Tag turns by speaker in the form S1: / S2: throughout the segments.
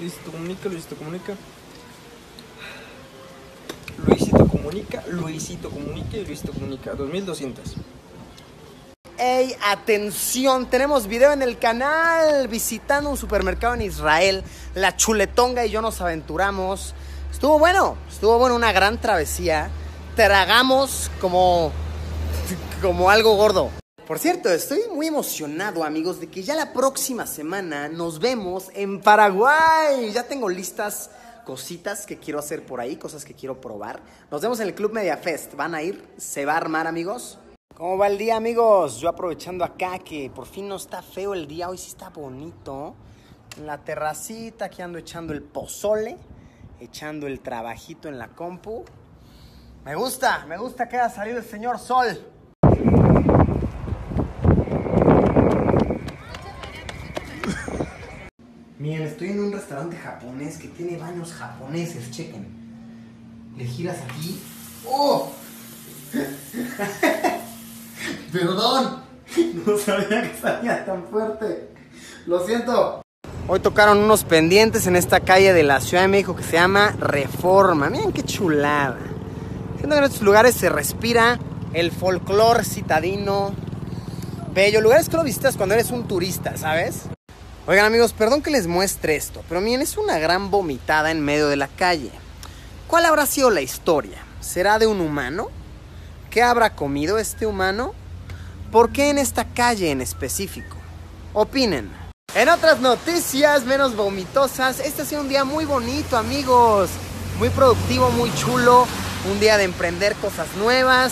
S1: Luisito Comunica, Luisito Comunica. Luisito Comunica, Luisito Comunica y Luisito Comunica. 2200.
S2: ¡Ey, atención! Tenemos video en el canal. Visitando un supermercado en Israel, la Chuletonga y yo nos aventuramos. Estuvo bueno, una gran travesía. Tragamos como algo gordo. Por cierto, estoy muy emocionado, amigos, de que ya la próxima semana nos vemos en Paraguay. Ya tengo listas cositas que quiero hacer por ahí, cosas que quiero probar. Nos vemos en el Club Media Fest. ¿Van a ir? ¿Se va a armar, amigos? ¿Cómo va el día, amigos? Yo aprovechando acá que por fin no está feo el día, hoy sí está bonito. En la terracita, aquí ando echando el pozole, echando el trabajito en la compu. Me gusta que haya salido el señor Sol. Miren, estoy en un restaurante japonés que tiene baños japoneses, chequen. Le giras aquí. ¡Oh! Perdón, no sabía que salía tan fuerte. Lo siento. Hoy tocaron unos pendientes en esta calle de la Ciudad de México que se llama Reforma. Miren qué chulada. Siento que en estos lugares se respira el folclore citadino. Bello, lugares que lo visitas cuando eres un turista, ¿sabes? Oigan, amigos, perdón que les muestre esto, pero miren, es una gran vomitada en medio de la calle. ¿Cuál habrá sido la historia? ¿Será de un humano? ¿Qué habrá comido este humano? ¿Por qué en esta calle en específico? Opinen. En otras noticias menos vomitosas, este ha sido un día muy bonito, amigos. Muy productivo, muy chulo. Un día de emprender cosas nuevas.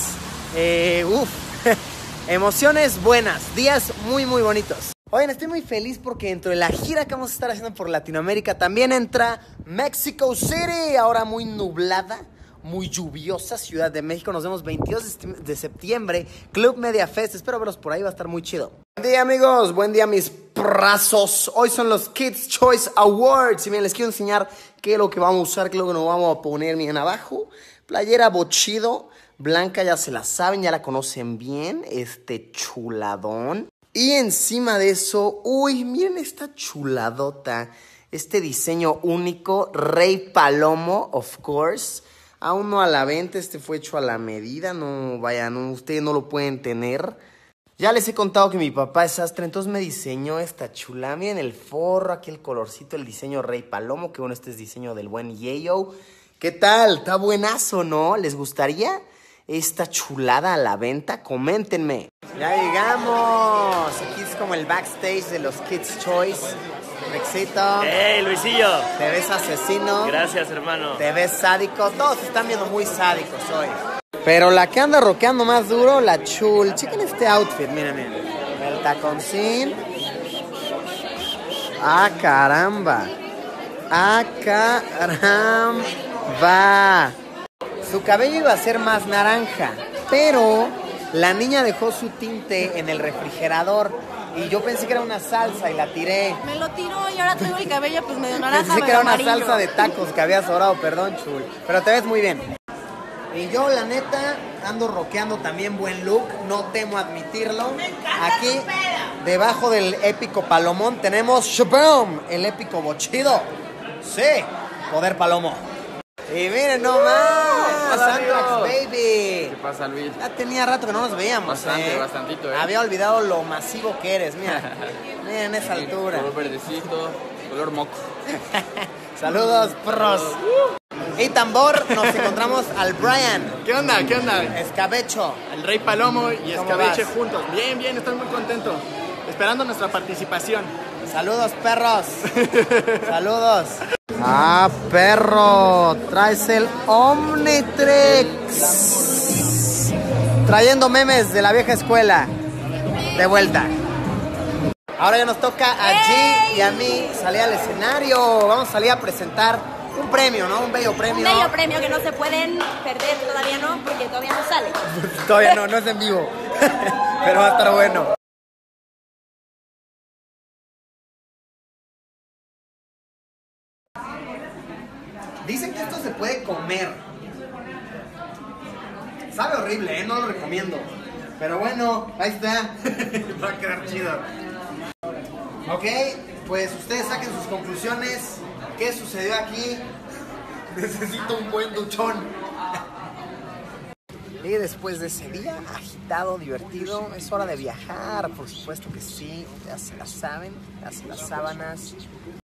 S2: Emociones buenas. Días muy, muy bonitos. Oigan, estoy muy feliz porque dentro de la gira que vamos a estar haciendo por Latinoamérica también entra Mexico City. Ahora muy nublada, muy lluviosa Ciudad de México. Nos vemos 22 de septiembre, Club Media Fest. Espero verlos por ahí, va a estar muy chido. Buen día, amigos, buen día, mis brazos. Hoy son los Kids Choice Awards. Y bien, les quiero enseñar qué es lo que vamos a usar, qué es lo que nos vamos a poner. Miren, abajo, playera bochido, blanca, ya se la saben, ya la conocen bien. Chuladón. Y encima de eso, uy, miren esta chuladota. Este diseño único, Rey Palomo, of course. Aún no a la venta, fue hecho a la medida, no, vayan, ustedes no lo pueden tener. Ya les he contado que mi papá es sastre, entonces me diseñó esta chula. Miren el forro, aquí el colorcito, el diseño Rey Palomo, que bueno, este es diseño del buen Yayo. ¿Qué tal? Está buenazo, ¿no? ¿Les gustaría esta chulada a la venta? Coméntenme. Ya llegamos, aquí es como el backstage de los Kids Choice. Rexito.
S3: ¡Hey, Luisillo!
S2: Te ves asesino.
S3: Gracias, hermano.
S2: Te ves sádico. Todos se están viendo muy sádicos hoy. Pero la que anda rockeando más duro, la Chul. Chequen este outfit, miren. El taconcín. ¡Ah, caramba! ¡Ah, caramba! Su cabello iba a ser más naranja, pero la niña dejó su tinte en el refrigerador. Y yo pensé que era una salsa y la tiré.
S4: Me lo tiró y ahora tengo el cabello pues medio naranja,
S2: pensé que era una
S4: amarillo.
S2: salsa de tacos que había sobrado, perdón, Chul. Pero te ves muy bien. Y yo, la neta, ando rockeando también buen look, no temo admitirlo. Aquí, debajo del épico Palomón, tenemos Shaboom, el épico bochido. Sí, poder Palomo. Y miren nomás, Antrax Baby.
S5: ¿Qué pasa, Luis?
S2: Ya tenía rato que no nos veíamos.
S5: Bastantito,
S2: Había olvidado lo masivo que eres, mira. Miren esa altura.
S5: Color verdecito, color moco.
S2: Saludos, pros. Y tambor, nos encontramos al Brian.
S6: ¿Qué onda? ¿Qué onda?
S2: Escabecho.
S6: El Rey Palomo y
S2: ¿Cómo
S6: Escabeche
S2: vas?
S6: juntos. Bien, bien, estoy muy contento. Esperando nuestra participación.
S2: Saludos, perros. Saludos. Ah, perro. Traes el Omnitrix. Trayendo memes de la vieja escuela. De vuelta. Ahora ya nos toca a G y a mí salir al escenario. Vamos a salir a presentar un premio, ¿no? Un bello premio.
S4: Un bello premio que no se pueden perder, todavía no, porque todavía no sale.
S2: Todavía no, no es en vivo. Pero va a estar bueno. Dicen que esto se puede comer. Sabe horrible, no lo recomiendo. Pero bueno, ahí está. Va a quedar chido. Ok, pues ustedes saquen sus conclusiones. ¿Qué sucedió aquí? Necesito un buen duchón. Y después de ese día agitado, divertido, es hora de viajar, por supuesto que sí, ya se la saben, ya se las sábanas.